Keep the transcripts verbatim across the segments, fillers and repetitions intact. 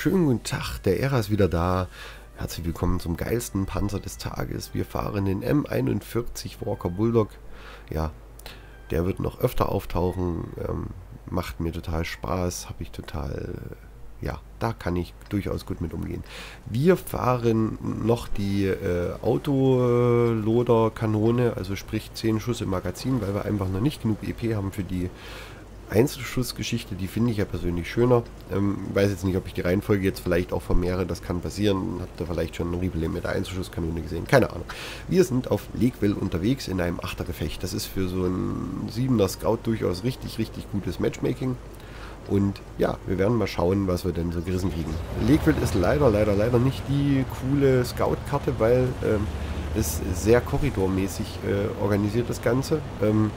schönen guten Tag, der Ära ist wieder da. Herzlich willkommen zum geilsten Panzer des Tages. Wir fahren den M einundvierzig Walker Bulldog. Ja, der wird noch öfter auftauchen. Ähm, macht mir total Spaß, habe ich total... Ja, da kann ich durchaus gut mit umgehen. Wir fahren noch die äh, Autoloader-Kanone, also sprich zehn Schuss im Magazin, weil wir einfach noch nicht genug E P haben für die Einzelschussgeschichte. Die finde ich ja persönlich schöner. Ähm, weiß jetzt nicht, ob ich die Reihenfolge jetzt vielleicht auch vermehre, das kann passieren. Habt ihr vielleicht schon ein Replay mit der Einzelschusskanone gesehen? Keine Ahnung. Wir sind auf Lakeville unterwegs in einem Achtergefecht. Das ist für so einen siebener Scout durchaus richtig, richtig gutes Matchmaking. Und ja, wir werden mal schauen, was wir denn so gerissen kriegen. Lakeville ist leider, leider, leider nicht die coole Scout-Karte, weil ähm, es sehr korridormäßig äh, organisiert, das Ganze. Ähm,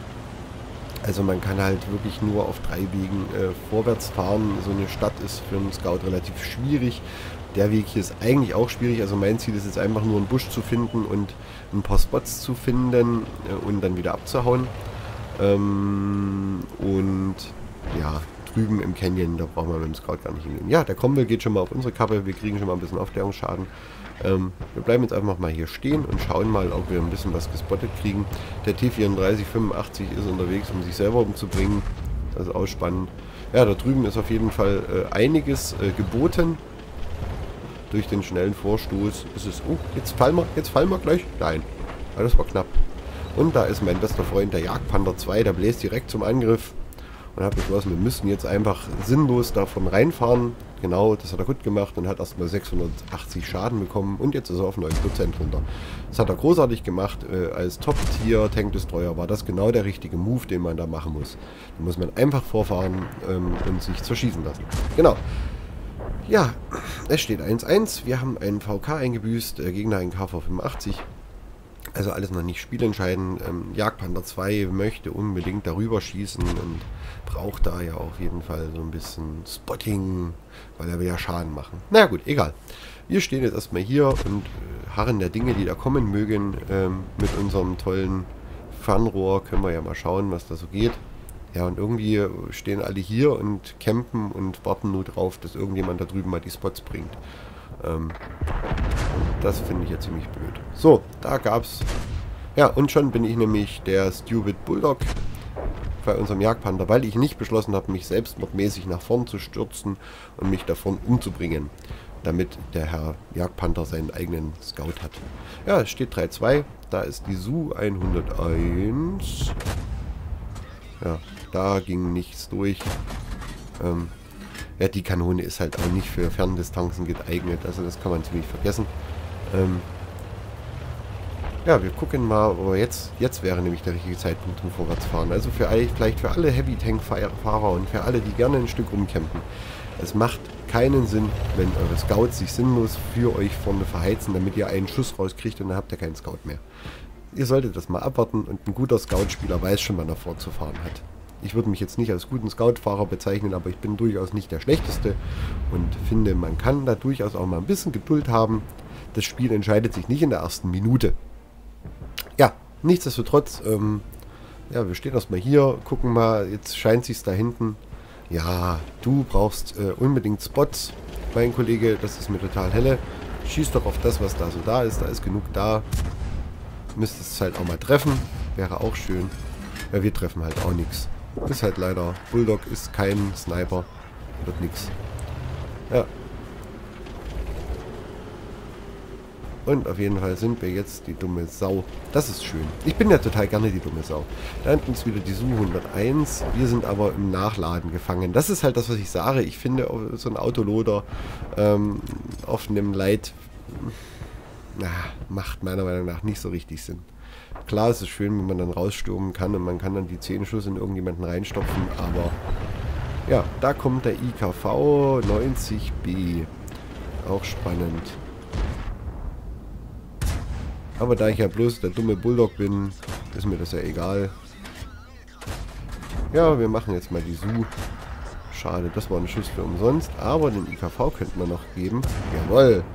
also man kann halt wirklich nur auf drei Wegen äh, vorwärts fahren. So eine Stadt ist für einen Scout relativ schwierig. Der Weg hier ist eigentlich auch schwierig. Also mein Ziel ist jetzt einfach nur einen Busch zu finden und ein paar Spots zu finden äh, und dann wieder abzuhauen. Ähm, und ja, drüben im Canyon, da brauchen wir mit dem Scout gar nicht hingehen. Ja, der Cromwell geht schon mal auf unsere Kappe, wir kriegen schon mal ein bisschen Aufklärungsschaden. Ähm, wir bleiben jetzt einfach mal hier stehen und schauen mal, ob wir ein bisschen was gespottet kriegen. Der T vierunddreißig fünfundachtzig ist unterwegs, um sich selber umzubringen. Das ist auch spannend. Ja, da drüben ist auf jeden Fall äh, einiges äh, geboten. Durch den schnellen Vorstoß ist es... Oh, jetzt fallen wir, jetzt fallen wir gleich. Nein, das war knapp. Und da ist mein bester Freund, der Jagdpanther zwei, der bläst direkt zum Angriff. Und habe beschlossen, wir müssen jetzt einfach sinnlos davon reinfahren. Genau, das hat er gut gemacht und hat erstmal sechshundertachtzig Schaden bekommen. Und jetzt ist er auf neun Prozent runter. Das hat er großartig gemacht. Äh, als Top-Tier-Tank-Destroyer war das genau der richtige Move, den man da machen muss. Da muss man einfach vorfahren ähm, und sich zerschießen lassen. Genau. Ja, es steht eins eins. Wir haben einen V K eingebüßt, der Gegner einen K V fünfundachtzig. Also alles noch nicht spielentscheidend. Ähm, Jagdpanther zwei möchte unbedingt darüber schießen und braucht da ja auf jeden Fall so ein bisschen Spotting, weil er will ja Schaden machen. Na naja, gut, egal. Wir stehen jetzt erstmal hier und äh, harren der Dinge, die da kommen mögen. Ähm, mit unserem tollen Fernrohr können wir ja mal schauen, was da so geht. Ja, und irgendwie stehen alle hier und campen und warten nur drauf, dass irgendjemand da drüben mal die Spots bringt. Ähm, das finde ich ja ziemlich blöd. So, da gab's... Ja, und schon bin ich nämlich der Stupid Bulldog bei unserem Jagdpanther, weil ich nicht beschlossen habe, mich selbstmordmäßig nach vorn zu stürzen und mich davon umzubringen, damit der Herr Jagdpanther seinen eigenen Scout hat. Ja, es steht drei zwei, da ist die S U hunderteins. Ja, da ging nichts durch. Ähm, ja, die Kanone ist halt auch nicht für Ferndistanzen geeignet, also das kann man ziemlich vergessen. Ähm, ja, wir gucken mal, aber jetzt, jetzt wäre nämlich der richtige Zeitpunkt zum Vorwärtsfahren. Also für alle, vielleicht für alle Heavy-Tank-Fahrer und für alle, die gerne ein Stück rumcampen. Es macht keinen Sinn, wenn eure Scouts sich sinnlos für euch vorne verheizen, damit ihr einen Schuss rauskriegt und dann habt ihr keinen Scout mehr. Ihr solltet das mal abwarten und ein guter Scout-Spieler weiß schon, wann er vorzufahren hat. Ich würde mich jetzt nicht als guten Scout-Fahrer bezeichnen, aber ich bin durchaus nicht der Schlechteste und finde, man kann da durchaus auch mal ein bisschen Geduld haben. Das Spiel entscheidet sich nicht in der ersten Minute. Ja, nichtsdestotrotz, ähm, ja, wir stehen erstmal hier, gucken mal, jetzt scheint sich's da hinten. Ja, du brauchst äh, unbedingt Spots, mein Kollege, das ist mir total helle. Schieß doch auf das, was da so da ist, da ist genug da. Müsstest es halt auch mal treffen, wäre auch schön. Ja, wir treffen halt auch nichts. Ist halt leider, Bulldog ist kein Sniper, wird nix. Ja. Und auf jeden Fall sind wir jetzt die dumme Sau. Das ist schön. Ich bin ja total gerne die dumme Sau. Da hinten ist wieder die S U hunderteins. Wir sind aber im Nachladen gefangen. Das ist halt das, was ich sage. Ich finde, so ein Autoloader ähm, auf einem Light na, macht meiner Meinung nach nicht so richtig Sinn. Klar, es ist schön, wenn man dann rausstürmen kann und man kann dann die zehn Schuss in irgendjemanden reinstopfen, aber ja, da kommt der I K V neunzig B. Auch spannend. Aber da ich ja bloß der dumme Bulldog bin, ist mir das ja egal. Ja, wir machen jetzt mal die S U. Schade, das war ein Schuss für umsonst, aber den I K V könnten wir noch geben. Jawohl.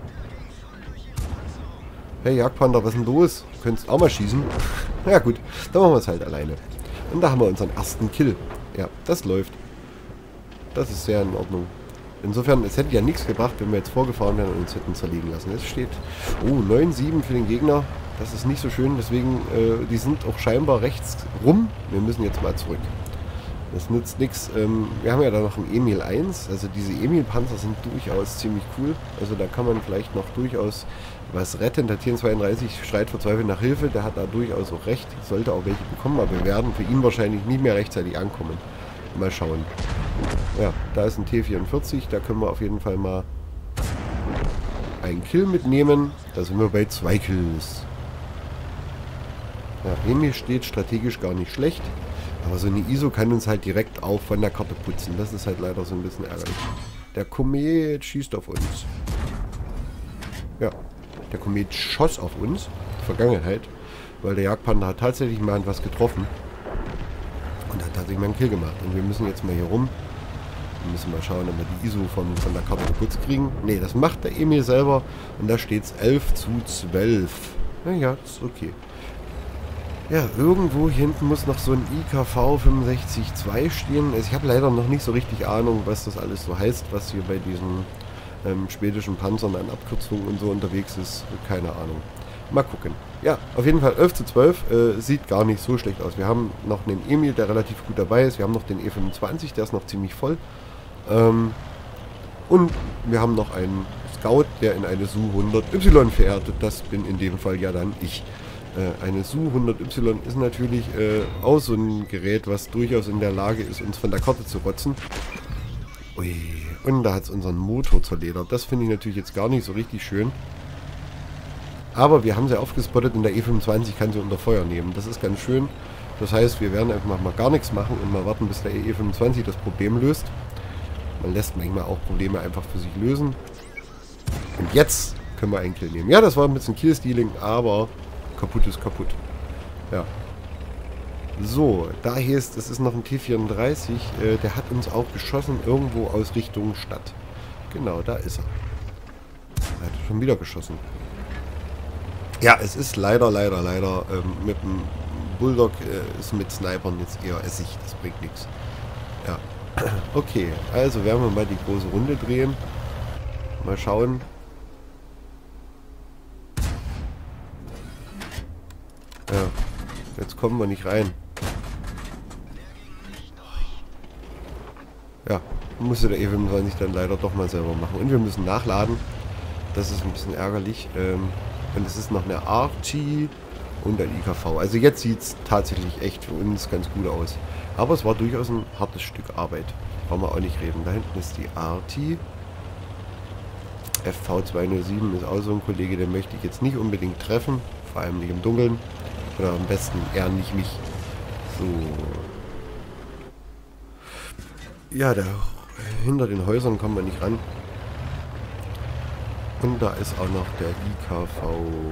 Hey Jagdpanther, was ist denn los? Du könntest auch mal schießen. Ja gut, dann machen wir es halt alleine. Und da haben wir unseren ersten Kill. Ja, das läuft. Das ist sehr in Ordnung. Insofern, es hätte ja nichts gebracht, wenn wir jetzt vorgefahren wären und uns hätten zerlegen lassen. Es steht, oh, neun sieben für den Gegner. Das ist nicht so schön, deswegen, äh, die sind auch scheinbar rechts rum. Wir müssen jetzt mal zurück. Das nützt nichts. Ähm, wir haben ja da noch einen Emil eins. Also diese Emil-Panzer sind durchaus ziemlich cool. Also da kann man vielleicht noch durchaus was retten. Der T N zweiunddreißig schreit verzweifelt nach Hilfe. Der hat da durchaus auch recht. Sollte auch welche bekommen, aber wir werden für ihn wahrscheinlich nicht mehr rechtzeitig ankommen. Mal schauen. Ja, da ist ein T vierundvierzig. Da können wir auf jeden Fall mal einen Kill mitnehmen. Da sind wir bei zwei Kills. Ja, Emil steht strategisch gar nicht schlecht. Aber so eine I S O kann uns halt direkt auch von der Karte putzen. Das ist halt leider so ein bisschen ärgerlich. Der Komet schießt auf uns. Ja, der Komet schoss auf uns. Vergangenheit. Weil der Jagdpanda hat tatsächlich mal was getroffen. Und hat tatsächlich mal einen Kill gemacht. Und wir müssen jetzt mal hier rum. Wir müssen mal schauen, ob wir die I S O von, von der Karte geputzt kriegen. Ne, das macht der Emil selber. Und da steht es elf zu zwölf. Naja, ist okay. Ja, irgendwo hier hinten muss noch so ein I K V fünfundsechzig zwei stehen. Also ich habe leider noch nicht so richtig Ahnung, was das alles so heißt, was hier bei diesen ähm, schwedischen Panzern an Abkürzungen und so unterwegs ist. Keine Ahnung. Mal gucken. Ja, auf jeden Fall elf zu zwölf. Äh, sieht gar nicht so schlecht aus. Wir haben noch einen Emil, der relativ gut dabei ist. Wir haben noch den E fünfundzwanzig, der ist noch ziemlich voll. Ähm, und wir haben noch einen Scout, der in eine S U hundert Y fährt. Das bin in dem Fall ja dann ich. Eine S U hundert Y ist natürlich äh, auch so ein Gerät, was durchaus in der Lage ist, uns von der Karte zu rotzen. Ui, und da hat es unseren Motor zerledert. Das finde ich natürlich jetzt gar nicht so richtig schön. Aber wir haben sie aufgespottet und der E fünfundzwanzig kann sie unter Feuer nehmen. Das ist ganz schön. Das heißt, wir werden einfach mal gar nichts machen und mal warten, bis der E fünfundzwanzig das Problem löst. Man lässt manchmal auch Probleme einfach für sich lösen. Und jetzt können wir einen Kill nehmen. Ja, das war ein bisschen Killstealing, aber kaputt ist kaputt. Ja. So, da hier ist, das ist noch ein T vierunddreißig. Äh, der hat uns auch geschossen irgendwo aus Richtung Stadt. Genau, da ist er. Er hat schon wieder geschossen. Ja, es ist leider, leider, leider ähm, mit dem Bulldog äh, ist mit Snipern jetzt eher Essig. Das bringt nichts. Ja. Okay, also werden wir mal die große Runde drehen. Mal schauen. Ja, jetzt kommen wir nicht rein. Ja, musste der E fünfundzwanzig dann leider doch mal selber machen. Und wir müssen nachladen. Das ist ein bisschen ärgerlich. Ähm, und es ist noch eine Archie und ein I K V. Also jetzt sieht es tatsächlich echt für uns ganz gut aus. Aber es war durchaus ein hartes Stück Arbeit. Brauchen wir auch nicht reden. Da hinten ist die Archie. F V zweihundertsieben ist auch so ein Kollege, den möchte ich jetzt nicht unbedingt treffen. Vor allem nicht im Dunkeln. Oder am besten eher nicht mich. So. Ja, da hinter den Häusern kommen wir nicht ran. Und da ist auch noch der I K V.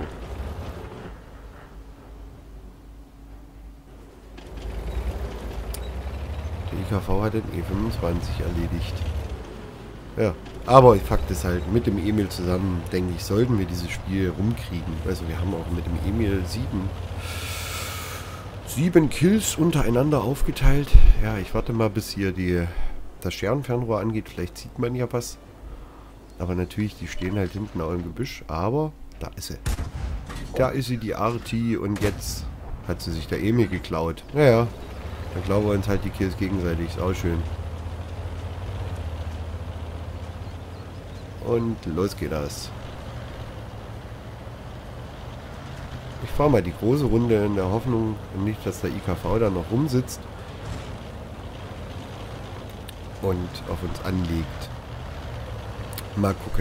Der I K V hat den E fünfundzwanzig erledigt. Ja, aber Fakt ist halt, mit dem Emil zusammen, denke ich, sollten wir dieses Spiel rumkriegen. Also wir haben auch mit dem Emil sieben, sieben Kills untereinander aufgeteilt. Ja, ich warte mal, bis hier die, das Scherenfernrohr angeht. Vielleicht sieht man ja was. Aber natürlich, die stehen halt hinten auch im Gebüsch. Aber da ist sie. Da ist sie, die Arti. Und jetzt hat sie sich der Emil geklaut. Naja, dann glauben wir uns halt die Kills gegenseitig. Ist auch schön. Und los geht das. Ich fahre mal die große Runde in der Hoffnung, nicht, dass der I K V da noch rumsitzt und auf uns anlegt. Mal gucken.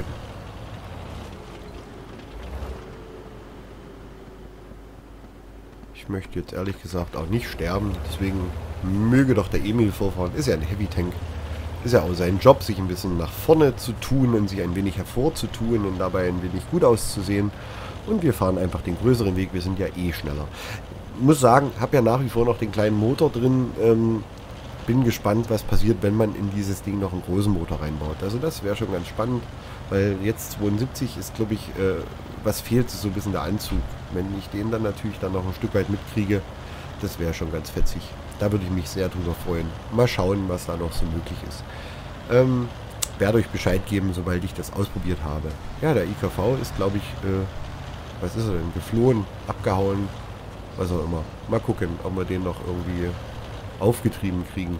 Ich möchte jetzt ehrlich gesagt auch nicht sterben, deswegen möge doch der Emil vorfahren. Ist ja ein Heavy Tank. Ist ja auch sein Job, sich ein bisschen nach vorne zu tun und sich ein wenig hervorzutun und dabei ein wenig gut auszusehen. Und wir fahren einfach den größeren Weg, wir sind ja eh schneller. Muss sagen, habe ja nach wie vor noch den kleinen Motor drin. Ähm, bin gespannt, was passiert, wenn man in dieses Ding noch einen großen Motor reinbaut. Also das wäre schon ganz spannend, weil jetzt zweiundsiebzig ist, glaube ich, äh, was fehlt, ist so ein bisschen der Anzug. Wenn ich den dann natürlich dann noch ein Stück weit mitkriege, das wäre schon ganz fetzig. Da würde ich mich sehr drüber freuen. Mal schauen, was da noch so möglich ist. Ähm, werde euch Bescheid geben, sobald ich das ausprobiert habe. Ja, der I K V ist, glaube ich, äh, was ist er denn? Geflohen, abgehauen, was auch immer. Mal gucken, ob wir den noch irgendwie aufgetrieben kriegen.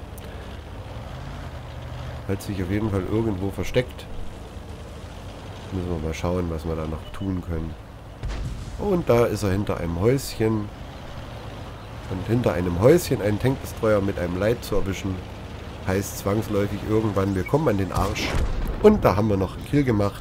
Hat sich auf jeden Fall irgendwo versteckt. Müssen wir mal schauen, was wir da noch tun können. Und da ist er hinter einem Häuschen. Und hinter einem Häuschen einen Tankdestroyer mit einem Light zu erwischen, heißt zwangsläufig irgendwann, wir kommen an den Arsch. Und da haben wir noch einen Kill gemacht.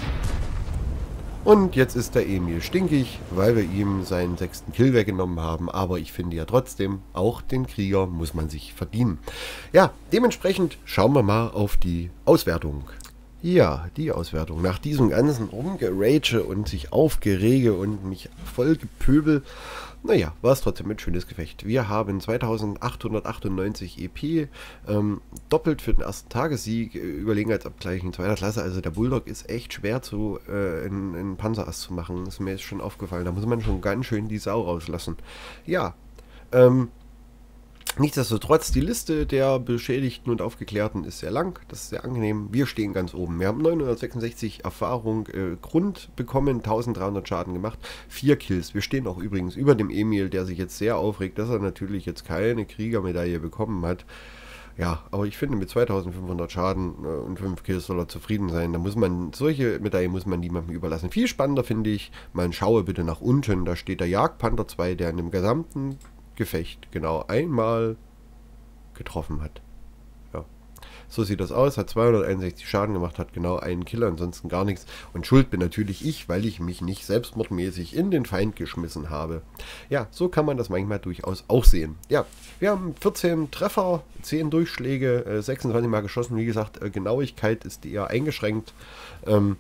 Und jetzt ist der Emil stinkig, weil wir ihm seinen sechsten Kill weggenommen haben. Aber ich finde ja trotzdem, auch den Krieger muss man sich verdienen. Ja, dementsprechend schauen wir mal auf die Auswertung. Ja, die Auswertung. Nach diesem ganzen Rumgerage und sich Aufgerege und mich voll gepöbel, naja, war es trotzdem ein schönes Gefecht. Wir haben zweitausendachthundertachtundneunzig E P, ähm, doppelt für den ersten Tagessieg, überlegen als Abgleich in zweiter Klasse. Also der Bulldog ist echt schwer zu äh, in, in Panzerass zu machen. Das ist mir jetzt schon aufgefallen. Da muss man schon ganz schön die Sau rauslassen. Ja, ähm... nichtsdestotrotz, die Liste der Beschädigten und Aufgeklärten ist sehr lang, das ist sehr angenehm. Wir stehen ganz oben. Wir haben neunhundertsechsundsechzig Erfahrung äh, Grund bekommen, dreizehnhundert Schaden gemacht, vier Kills. Wir stehen auch übrigens über dem Emil, der sich jetzt sehr aufregt, dass er natürlich jetzt keine Kriegermedaille bekommen hat. Ja, aber ich finde, mit zweitausendfünfhundert Schaden äh, und fünf Kills soll er zufrieden sein. Da muss man, solche Medaillen muss man niemandem überlassen. Viel spannender finde ich, man schaue bitte nach unten, da steht der Jagdpanther zwei, der in dem gesamten Gefecht genau einmal getroffen hat. Ja. So sieht das aus, hat zweihunderteinundsechzig Schaden gemacht, hat genau einen Killer, ansonsten gar nichts. Und schuld bin natürlich ich, weil ich mich nicht selbstmordmäßig in den Feind geschmissen habe. Ja, so kann man das manchmal durchaus auch sehen. Ja, wir haben vierzehn Treffer, zehn Durchschläge, äh, sechsundzwanzig Mal geschossen. Wie gesagt, äh, Genauigkeit ist eher eingeschränkt. Ähm,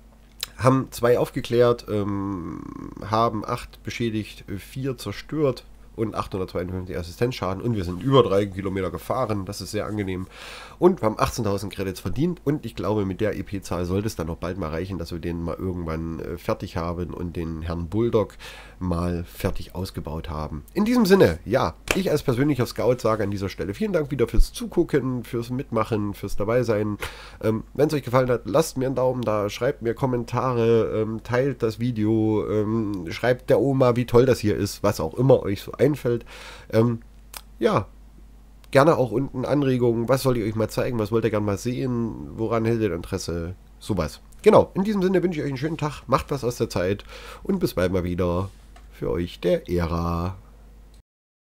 haben zwei aufgeklärt, ähm, haben acht beschädigt, vier zerstört und achthundertzweiundfünfzig Assistenzschaden und wir sind über drei Kilometer gefahren, das ist sehr angenehm und wir haben achtzehntausend Credits verdient und ich glaube, mit der E P-Zahl sollte es dann noch bald mal reichen, dass wir den mal irgendwann äh, fertig haben und den Herrn Bulldog mal fertig ausgebaut haben. In diesem Sinne, ja, ich als persönlicher Scout sage an dieser Stelle vielen Dank wieder fürs Zugucken, fürs Mitmachen, fürs Dabeisein. Ähm, wenn es euch gefallen hat, lasst mir einen Daumen da, schreibt mir Kommentare, ähm, teilt das Video, ähm, schreibt der Oma, wie toll das hier ist, was auch immer euch so einfällt. Ähm, ja, gerne auch unten Anregungen, was sollt ihr euch mal zeigen, was wollt ihr gerne mal sehen, woran hättet ihr Interesse, sowas. Genau, in diesem Sinne wünsche ich euch einen schönen Tag, macht was aus der Zeit und bis bald mal wieder. Für euch der Ära.